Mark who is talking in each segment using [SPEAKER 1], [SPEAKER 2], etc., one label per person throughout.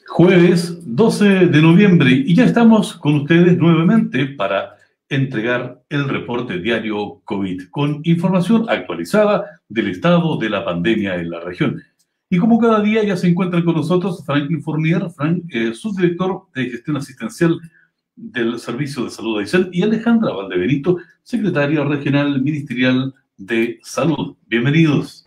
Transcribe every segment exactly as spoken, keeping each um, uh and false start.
[SPEAKER 1] Jueves doce de noviembre y ya estamos con ustedes nuevamente para entregar el reporte diario COVID con información actualizada del estado de la pandemia en la región. Y como cada día ya se encuentran con nosotros Franklin Fournier, Frank, eh, subdirector de gestión asistencial del Servicio de Salud de Aysén, y Alejandra Valdebenito, secretaria regional ministerial de Salud. Bienvenidos.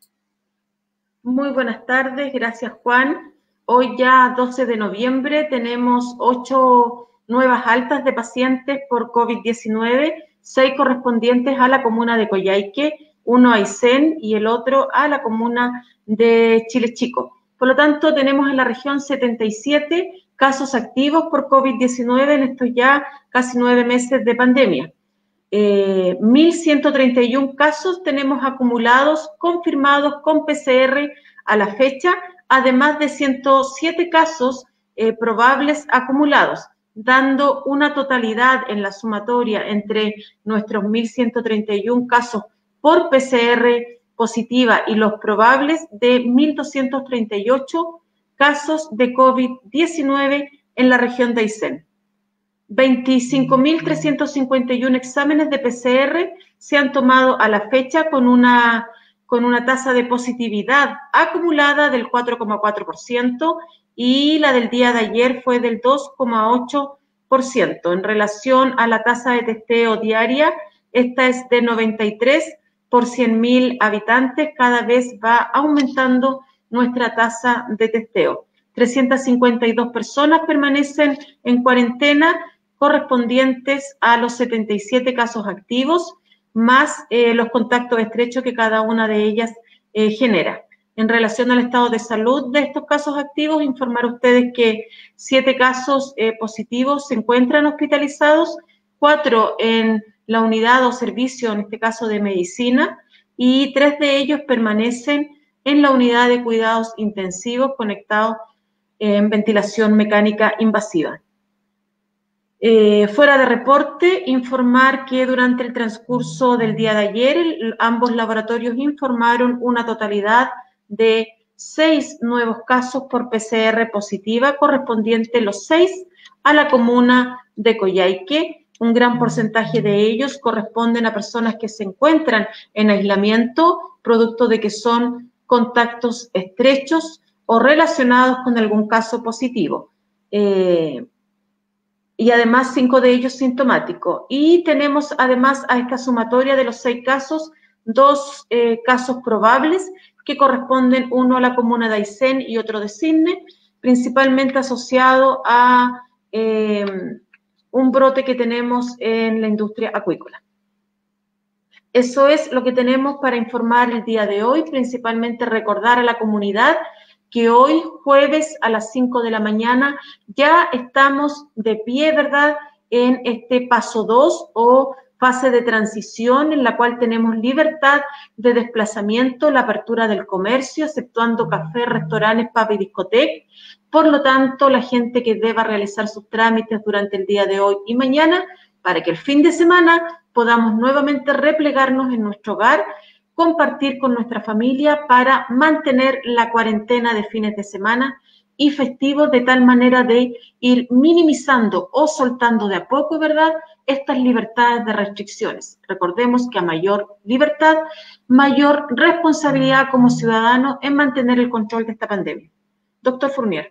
[SPEAKER 2] Muy buenas tardes, gracias Juan. Hoy ya doce de noviembre tenemos ocho nuevas altas de pacientes por COVID diecinueve, seis correspondientes a la comuna de Coyhaique, uno a Aysén y el otro a la comuna de Chile Chico. Por lo tanto, tenemos en la región setenta y siete casos activos por COVID diecinueve en estos ya casi nueve meses de pandemia. Eh, mil ciento treinta y uno casos tenemos acumulados, confirmados con P C R a la fecha, además de ciento siete casos eh, probables acumulados, dando una totalidad en la sumatoria entre nuestros mil ciento treinta y uno casos por P C R positiva y los probables de mil doscientos treinta y ocho casos de COVID diecinueve en la región de Aysén. veinticinco mil trescientos cincuenta y uno exámenes de P C R se han tomado a la fecha con una, con una tasa de positividad acumulada del cuatro coma cuatro por ciento y la del día de ayer fue del dos coma ocho por ciento. En relación a la tasa de testeo diaria, esta es de noventa y tres por cien mil habitantes, cada vez va aumentando nuestra tasa de testeo. trescientas cincuenta y dos personas permanecen en cuarentena, correspondientes a los setenta y siete casos activos, más eh, los contactos estrechos que cada una de ellas eh, genera. En relación al estado de salud de estos casos activos, informar a ustedes que siete casos eh, positivos se encuentran hospitalizados, cuatro en la unidad o servicio, en este caso de medicina, y tres de ellos permanecen en la unidad de cuidados intensivos conectados en ventilación mecánica invasiva. Eh, fuera de reporte, informar que durante el transcurso del día de ayer, el, ambos laboratorios informaron una totalidad de seis nuevos casos por P C R positiva, correspondientes los seis a la comuna de Coyhaique. Un gran porcentaje de ellos corresponden a personas que se encuentran en aislamiento, producto de que son contactos estrechos o relacionados con algún caso positivo. Eh, y además cinco de ellos sintomáticos. Y tenemos además a esta sumatoria de los seis casos, dos eh, casos probables que corresponden uno a la comuna de Aysén y otro de Cisne, principalmente asociado a eh, un brote que tenemos en la industria acuícola. Eso es lo que tenemos para informar el día de hoy, principalmente recordar a la comunidad que hoy, jueves, a las cinco de la mañana, ya estamos de pie, ¿verdad?, en este paso dos o fase de transición en la cual tenemos libertad de desplazamiento, la apertura del comercio, exceptuando cafés, restaurantes, pub y discotecas. Por lo tanto, la gente que deba realizar sus trámites durante el día de hoy y mañana, para que el fin de semana podamos nuevamente replegarnos en nuestro hogar, compartir con nuestra familia para mantener la cuarentena de fines de semana y festivos, de tal manera de ir minimizando o soltando de a poco, ¿verdad?, estas libertades de restricciones. Recordemos que a mayor libertad, mayor responsabilidad como ciudadanos en mantener el control de esta pandemia. Doctor Fournier.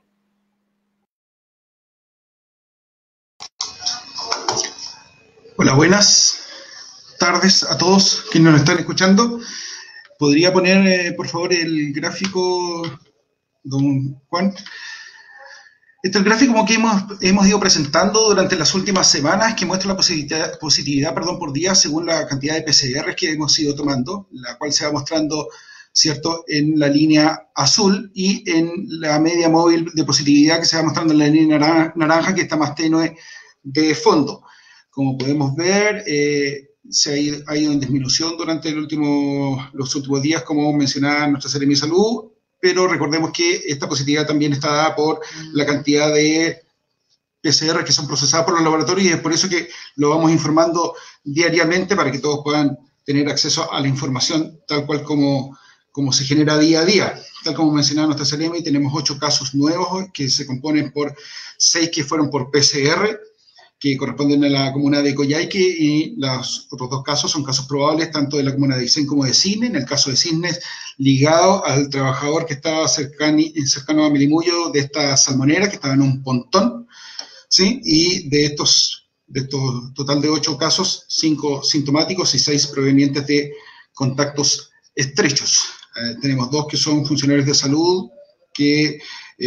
[SPEAKER 3] Hola, buenas tardes a todos quienes nos están escuchando. ¿Podría poner, eh, por favor, el gráfico, don Juan? Este es el gráfico como que hemos, hemos ido presentando durante las últimas semanas, que muestra la positividad, positividad perdón, por día según la cantidad de P C R que hemos ido tomando, la cual se va mostrando, ¿cierto?, en la línea azul y en la media móvil de positividad que se va mostrando en la línea naranja, que está más tenue de fondo. Como podemos ver, eh, se ha ido, ha ido en disminución durante el último, los últimos días, como mencionaba nuestra Seremi de Salud, pero recordemos que esta positividad también está dada por la cantidad de P C R que son procesadas por los laboratorios, y es por eso que lo vamos informando diariamente para que todos puedan tener acceso a la información tal cual como, como se genera día a día. Tal como mencionaba nuestra Seremi, tenemos ocho casos nuevos que se componen por seis que fueron por P C R, que corresponden a la comuna de Coyhaique, y los otros dos casos son casos probables tanto de la comuna de Aysén como de Cisnes. En el caso de Cisnes, ligado al trabajador que estaba cercano, cercano a Milimullo de esta salmonera, que estaba en un pontón, ¿sí? Y de estos, de estos total de ocho casos, cinco sintomáticos y seis provenientes de contactos estrechos. Eh, tenemos dos que son funcionarios de salud que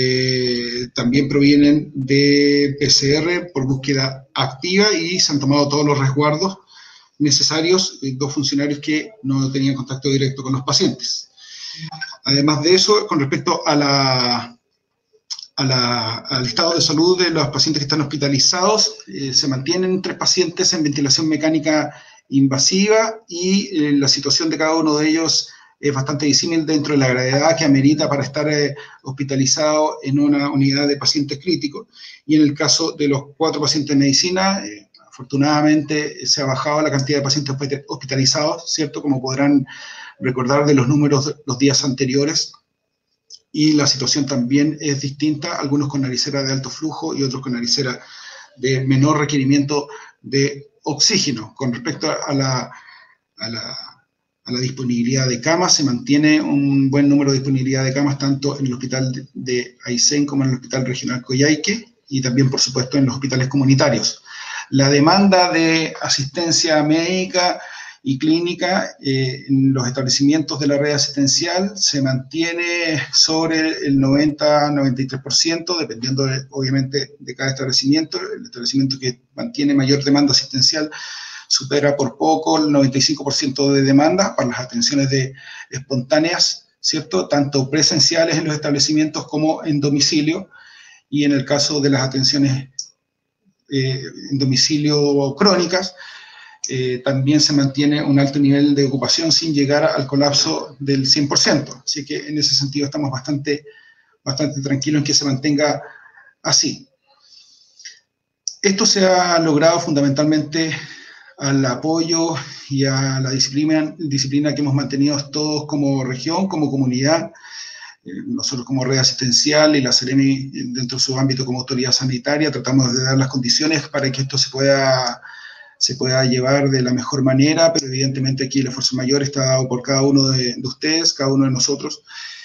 [SPEAKER 3] eh, también provienen de P C R por búsqueda activa y se han tomado todos los resguardos necesarios, eh, dos funcionarios que no tenían contacto directo con los pacientes. Además de eso, con respecto a la, a la, al estado de salud de los pacientes que están hospitalizados, eh, se mantienen tres pacientes en ventilación mecánica invasiva y eh, la situación de cada uno de ellos es bastante disímil dentro de la gravedad que amerita para estar eh, hospitalizado en una unidad de pacientes críticos. Y en el caso de los cuatro pacientes de medicina, eh, afortunadamente se ha bajado la cantidad de pacientes hospitalizados, ¿cierto? Como podrán recordar de los números de los días anteriores. Y la situación también es distinta, algunos con naricera de alto flujo y otros con naricera de menor requerimiento de oxígeno. Con respecto a la, a la a la disponibilidad de camas, se mantiene un buen número de disponibilidad de camas tanto en el hospital de, de Aysén como en el hospital regional Coyhaique y también, por supuesto, en los hospitales comunitarios. La demanda de asistencia médica y clínica eh, en los establecimientos de la red asistencial se mantiene sobre el noventa a noventa y tres por ciento, dependiendo de, obviamente de cada establecimiento. El establecimiento que mantiene mayor demanda asistencial supera por poco el noventa y cinco por ciento de demanda para las atenciones de espontáneas, ¿cierto? Tanto presenciales en los establecimientos como en domicilio. Y en el caso de las atenciones eh, en domicilio crónicas, eh, también se mantiene un alto nivel de ocupación sin llegar al colapso del cien por ciento. Así que en ese sentido estamos bastante, bastante tranquilos en que se mantenga así. Esto se ha logrado fundamentalmente al apoyo y a la disciplina, disciplina que hemos mantenido todos como región, como comunidad, eh, nosotros como red asistencial y la Seremi dentro de su ámbito como autoridad sanitaria, tratamos de dar las condiciones para que esto se pueda, se pueda llevar de la mejor manera, pero evidentemente aquí el esfuerzo mayor está dado por cada uno de, de ustedes, cada uno de nosotros,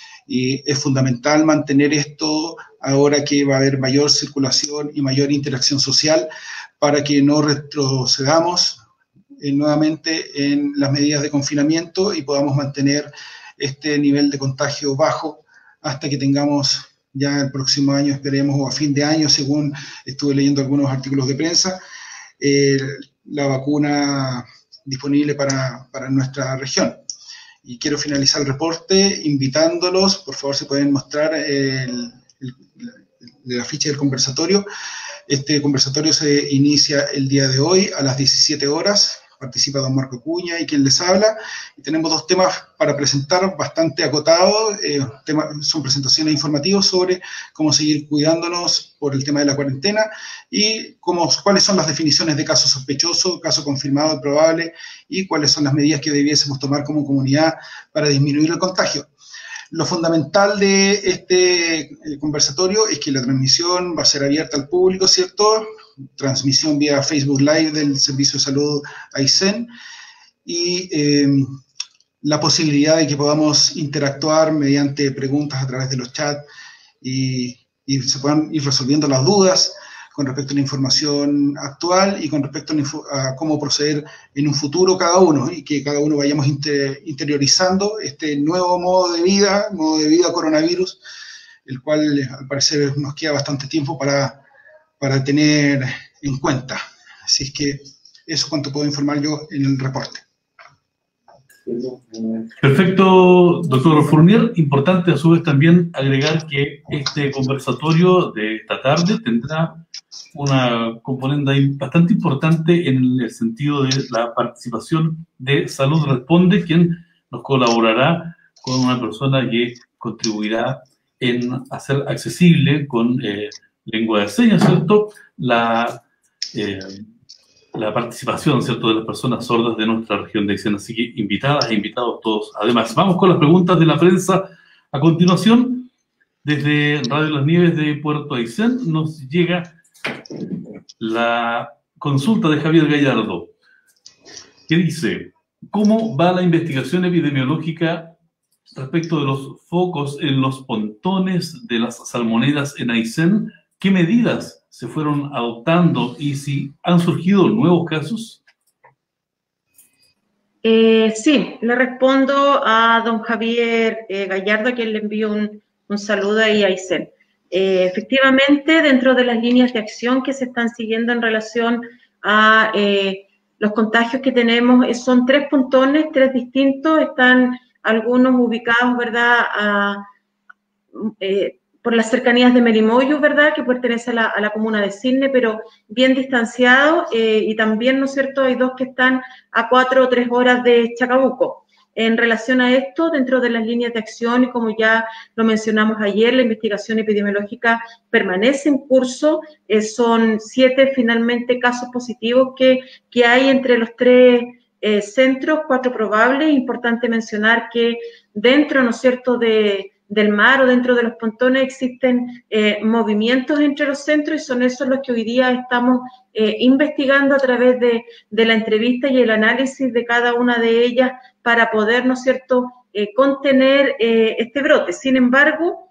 [SPEAKER 3] y es fundamental mantener esto ahora que va a haber mayor circulación y mayor interacción social para que no retrocedamos Eh, nuevamente en las medidas de confinamiento y podamos mantener este nivel de contagio bajo hasta que tengamos ya el próximo año, esperemos, o a fin de año, según estuve leyendo algunos artículos de prensa, eh, la vacuna disponible para, para nuestra región. Y quiero finalizar el reporte invitándolos, por favor, si pueden mostrar el, el, el, la ficha del conversatorio. Este conversatorio se inicia el día de hoy a las diecisiete horas. Participa don Marco Cuña y quien les habla. Y tenemos dos temas para presentar bastante acotados. Eh, tema, son presentaciones informativas sobre cómo seguir cuidándonos por el tema de la cuarentena y cómo, cuáles son las definiciones de caso sospechoso, caso confirmado, probable, y cuáles son las medidas que debiésemos tomar como comunidad para disminuir el contagio. Lo fundamental de este conversatorio es que la transmisión va a ser abierta al público, ¿cierto? Transmisión vía Facebook Live del Servicio de Salud Aysén y eh, la posibilidad de que podamos interactuar mediante preguntas a través de los chats y, y se puedan ir resolviendo las dudas con respecto a la información actual y con respecto a, a cómo proceder en un futuro cada uno, y que cada uno vayamos inter, interiorizando este nuevo modo de vida, modo de vida coronavirus, el cual al parecer nos queda bastante tiempo para, para tener en cuenta. Así es que eso es cuanto puedo informar yo en el reporte.
[SPEAKER 1] Perfecto, doctor Fournier. Importante a su vez también agregar que este conversatorio de esta tarde tendrá una componente bastante importante en el sentido de la participación de Salud Responde, quien nos colaborará con una persona que contribuirá en hacer accesible con eh, lengua de señas, ¿cierto?, la, eh, la participación, ¿cierto?, de las personas sordas de nuestra región de Aysén. Así que invitadas e invitados todos. Además, vamos con las preguntas de la prensa. A continuación, desde Radio Las Nieves de Puerto Aysén, nos llega la consulta de Javier Gallardo, que dice: ¿cómo va la investigación epidemiológica respecto de los focos en los pontones de las salmoneras en Aysén? ¿Qué medidas se fueron adoptando y si han surgido nuevos casos?
[SPEAKER 2] Eh, sí, le respondo a don Javier eh, Gallardo, a quien le envío un, un saludo ahí a Aysén. Eh, efectivamente, dentro de las líneas de acción que se están siguiendo en relación a eh, los contagios que tenemos, eh, son tres pontones, tres distintos, están algunos ubicados, ¿verdad?, a, eh, por las cercanías de Merimoyo, ¿verdad?, que pertenece a la, a la comuna de Cisne, pero bien distanciado, eh, y también, ¿no es cierto?, hay dos que están a cuatro o tres horas de Chacabuco. En relación a esto, dentro de las líneas de acción, y como ya lo mencionamos ayer, la investigación epidemiológica permanece en curso, eh, son siete finalmente casos positivos que, que hay entre los tres eh, centros, cuatro probables. Importante mencionar que dentro, ¿no es cierto?, de del mar o dentro de los pontones existen eh, movimientos entre los centros, y son esos los que hoy día estamos eh, investigando a través de, de la entrevista y el análisis de cada una de ellas para poder, ¿no es cierto?, eh, contener eh, este brote. Sin embargo,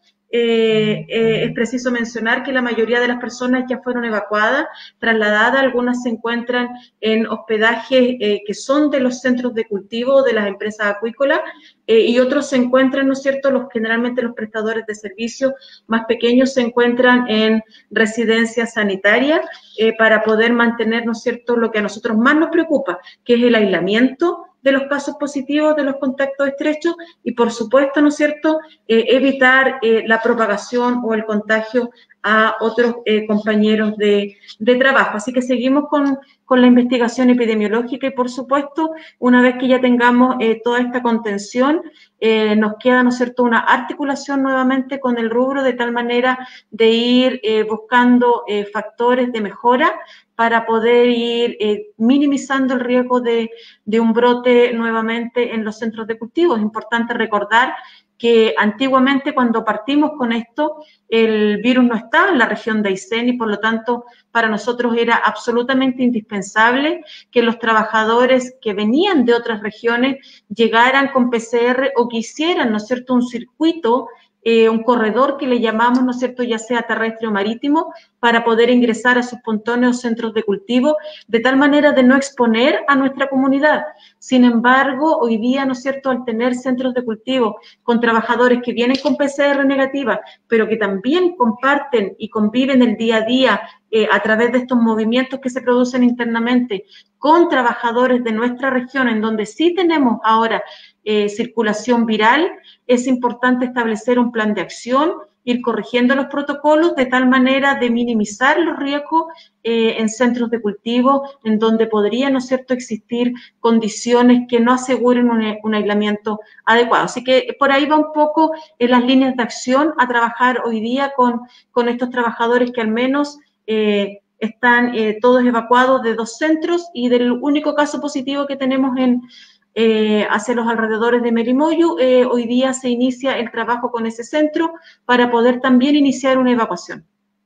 [SPEAKER 2] eh, eh, es preciso mencionar que la mayoría de las personas ya fueron evacuadas, trasladadas, algunas se encuentran en hospedajes eh, que son de los centros de cultivo de las empresas acuícolas, eh, y otros se encuentran, ¿no es cierto?, los generalmente los prestadores de servicios más pequeños se encuentran en residencias sanitarias eh, para poder mantener, ¿no es cierto?, lo que a nosotros más nos preocupa, que es el aislamiento de los casos positivos, de los contactos estrechos, y por supuesto, ¿no es cierto?, eh, evitar eh, la propagación o el contagio a otros eh, compañeros de, de trabajo. Así que seguimos con, con la investigación epidemiológica y, por supuesto, una vez que ya tengamos eh, toda esta contención, eh, nos queda, ¿no es cierto?, una articulación nuevamente con el rubro, de tal manera de ir eh, buscando eh, factores de mejora para poder ir eh, minimizando el riesgo de, de un brote nuevamente en los centros de cultivo. Es importante recordar que antiguamente, cuando partimos con esto, el virus no estaba en la región de Aysén, y por lo tanto para nosotros era absolutamente indispensable que los trabajadores que venían de otras regiones llegaran con P C R o que hicieran, ¿no es cierto?, un circuito, eh, un corredor que le llamamos, ¿no es cierto?, ya sea terrestre o marítimo, para poder ingresar a sus pontones o centros de cultivo, de tal manera de no exponer a nuestra comunidad. Sin embargo, hoy día, ¿no es cierto?, al tener centros de cultivo con trabajadores que vienen con P C R negativa, pero que también comparten y conviven el día a día eh, a través de estos movimientos que se producen internamente con trabajadores de nuestra región, en donde sí tenemos ahora eh, circulación viral, es importante establecer un plan de acción, ir corrigiendo los protocolos de tal manera de minimizar los riesgos eh, en centros de cultivo, en donde podría, ¿no es cierto?, existir condiciones que no aseguren un, un aislamiento adecuado. Así que por ahí va un poco en las líneas de acción a trabajar hoy día con, con estos trabajadores que al menos eh, están eh, todos evacuados de dos centros, y del único caso positivo que tenemos en Eh, hacia los alrededores de Merimoyo, eh, hoy día se inicia el trabajo con ese centro para poder también iniciar una evacuación.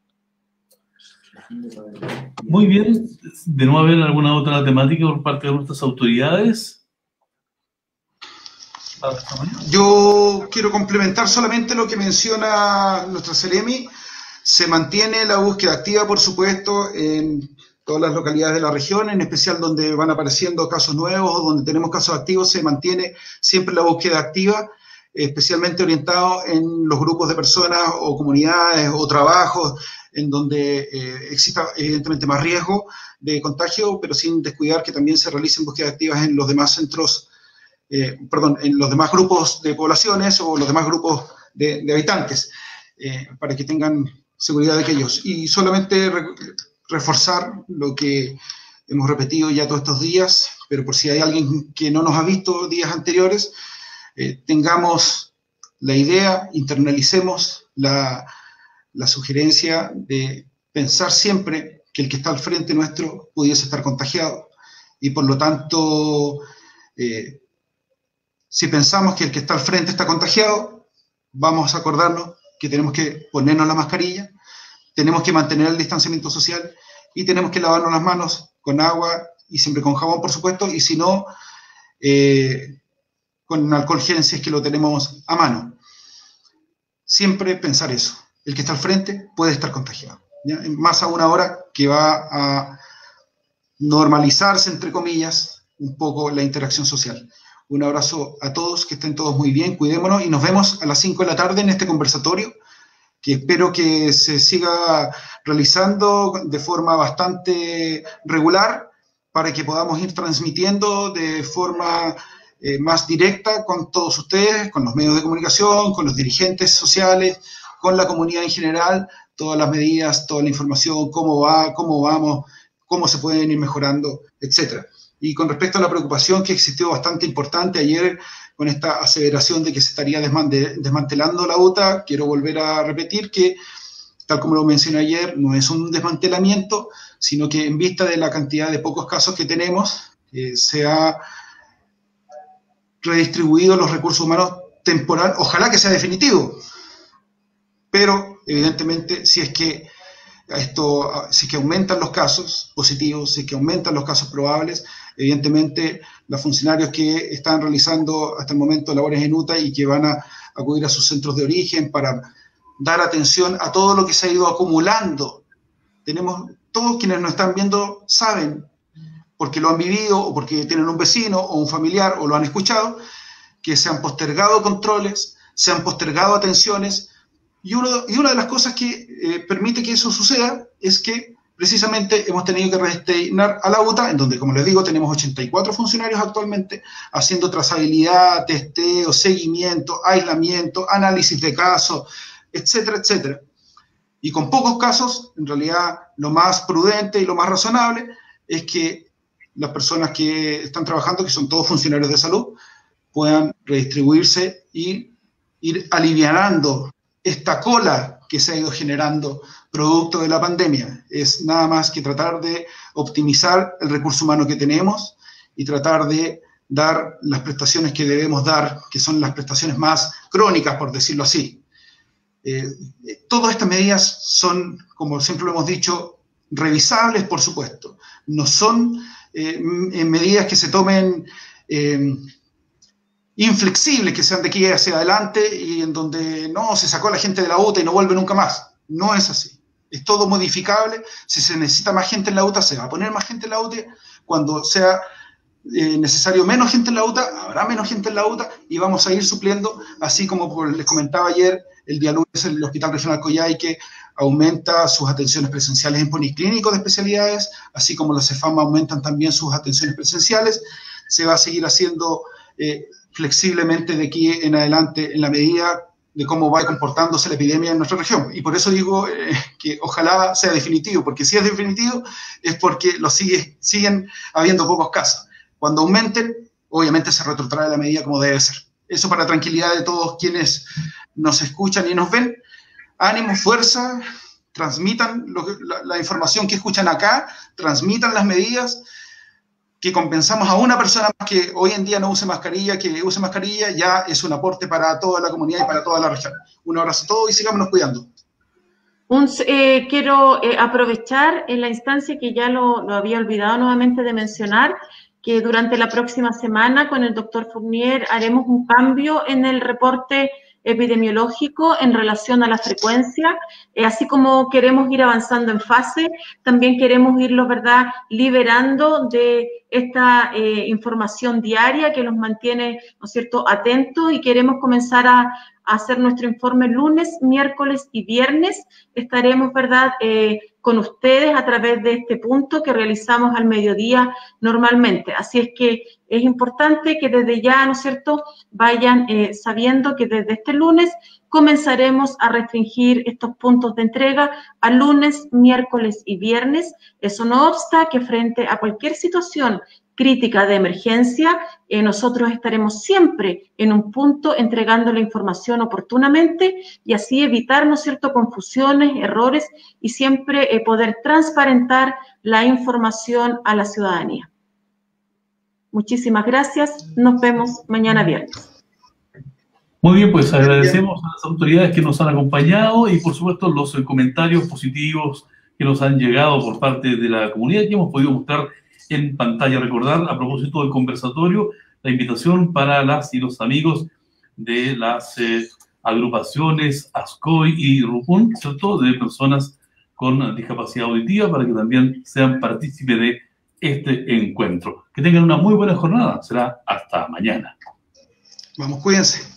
[SPEAKER 1] Muy bien. ¿De no haber alguna otra temática por parte de nuestras autoridades?
[SPEAKER 3] Yo quiero complementar solamente lo que menciona nuestra Seremi. Se mantiene la búsqueda activa, por supuesto, en todas las localidades de la región, en especial donde van apareciendo casos nuevos o donde tenemos casos activos, se mantiene siempre la búsqueda activa, especialmente orientado en los grupos de personas o comunidades o trabajos en donde eh, exista evidentemente más riesgo de contagio, pero sin descuidar que también se realicen búsquedas activas en los demás centros, eh, perdón, en los demás grupos de poblaciones o los demás grupos de, de habitantes, eh, para que tengan seguridad de aquellos. Y solamente reforzar lo que hemos repetido ya todos estos días, pero por si hay alguien que no nos ha visto días anteriores, eh, tengamos la idea, internalicemos la, la sugerencia de pensar siempre que el que está al frente nuestro pudiese estar contagiado. Y por lo tanto, eh, si pensamos que el que está al frente está contagiado, vamos a acordarnos que tenemos que ponernos la mascarilla, tenemos que mantener el distanciamiento social y tenemos que lavarnos las manos con agua y siempre con jabón, por supuesto, y si no, eh, con alcohol gel si es que lo tenemos a mano. Siempre pensar eso. El que está al frente puede estar contagiado, ¿ya? Más aún ahora que va a normalizarse, entre comillas, un poco la interacción social. Un abrazo a todos, que estén todos muy bien, cuidémonos y nos vemos a las cinco de la tarde en este conversatorio, que espero que se siga realizando de forma bastante regular para que podamos ir transmitiendo de forma eh, más directa con todos ustedes, con los medios de comunicación, con los dirigentes sociales, con la comunidad en general, todas las medidas, toda la información, cómo va, cómo vamos, cómo se pueden ir mejorando, etcétera. Y con respecto a la preocupación que existió bastante importante ayer con esta aseveración de que se estaría desmantelando la U T A, quiero volver a repetir que, tal como lo mencioné ayer, no es un desmantelamiento, sino que en vista de la cantidad de pocos casos que tenemos, eh, se ha redistribuido los recursos humanos temporal, ojalá que sea definitivo, pero evidentemente si es que esto, si es que aumentan los casos positivos, si es que aumentan los casos probables, evidentemente los funcionarios que están realizando hasta el momento labores en U T A y que van a acudir a sus centros de origen para dar atención a todo lo que se ha ido acumulando. Tenemos, todos quienes nos están viendo saben, porque lo han vivido o porque tienen un vecino o un familiar o lo han escuchado, que se han postergado controles, se han postergado atenciones, y, uno, y una de las cosas que eh, permite que eso suceda es que precisamente hemos tenido que redestinar a la U T A, en donde, como les digo, tenemos ochenta y cuatro funcionarios actualmente haciendo trazabilidad, testeo, seguimiento, aislamiento, análisis de casos, etcétera, etcétera. Y con pocos casos, en realidad, lo más prudente y lo más razonable es que las personas que están trabajando, que son todos funcionarios de salud, puedan redistribuirse y ir alivianando esta cola que se ha ido generando producto de la pandemia. Es nada más que tratar de optimizar el recurso humano que tenemos y tratar de dar las prestaciones que debemos dar, que son las prestaciones más crónicas, por decirlo así. Eh, todas estas medidas son, como siempre lo hemos dicho, revisables, por supuesto. No son eh, medidas que se tomen eh, inflexibles, que sean de aquí hacia adelante y en donde no, se sacó a la gente de la U T A y no vuelve nunca más. No es así. Es todo modificable. Si se necesita más gente en la U T A, se va a poner más gente en la U T A. Cuando sea eh, necesario menos gente en la U T A, habrá menos gente en la U T A y vamos a ir supliendo, así como por, les comentaba ayer, el día lunes el Hospital Regional Coyhaique aumenta sus atenciones presenciales en policlínicos de especialidades, así como los CEFAM aumentan también sus atenciones presenciales. Se va a seguir haciendo eh, flexiblemente de aquí en adelante en la medida de cómo va comportándose la epidemia en nuestra región. Y por eso digo eh, que ojalá sea definitivo, porque si es definitivo es porque lo sigue, siguen habiendo pocos casos. Cuando aumenten, obviamente se retrotrae la medida como debe ser. Eso para tranquilidad de todos quienes nos escuchan y nos ven. Ánimo, fuerza, transmitan lo, la, la información que escuchan acá, transmitan las medidas, que compensamos a una persona más que hoy en día no use mascarilla, que use mascarilla, ya es un aporte para toda la comunidad y para toda la región. Un abrazo a todos y sigámonos cuidando.
[SPEAKER 2] Un, eh, quiero eh, aprovechar en la instancia que ya lo, lo había olvidado nuevamente de mencionar, que durante la próxima semana con el doctor Fournier haremos un cambio en el reporte epidemiológico en relación a la frecuencia, eh, así como queremos ir avanzando en fase, también queremos irlos, ¿verdad?, liberando de esta eh, información diaria que los mantiene, ¿no es cierto?, atentos, y queremos comenzar a, a hacer nuestro informe lunes, miércoles y viernes. Estaremos, ¿verdad?, eh, con ustedes a través de este punto que realizamos al mediodía normalmente. Así es que es importante que desde ya, ¿no es cierto?, vayan eh, sabiendo que desde este lunes comenzaremos a restringir estos puntos de entrega a lunes, miércoles y viernes. Eso no obsta que frente a cualquier situación crítica de emergencia, eh, nosotros estaremos siempre en un punto entregando la información oportunamente y así evitar, ¿no es cierto?, confusiones, errores y siempre eh, poder transparentar la información a la ciudadanía. Muchísimas gracias. Nos vemos mañana viernes.
[SPEAKER 1] Muy bien, pues agradecemos a las autoridades que nos han acompañado y, por supuesto, los eh, comentarios positivos que nos han llegado por parte de la comunidad que hemos podido mostrar en pantalla. Recordar, a propósito del conversatorio, la invitación para las y los amigos de las eh, agrupaciones ASCOI y RUPUN, ¿cierto?, de personas con discapacidad auditiva, para que también sean partícipes de este encuentro. Que tengan una muy buena jornada. Será hasta mañana.
[SPEAKER 3] Vamos, cuídense.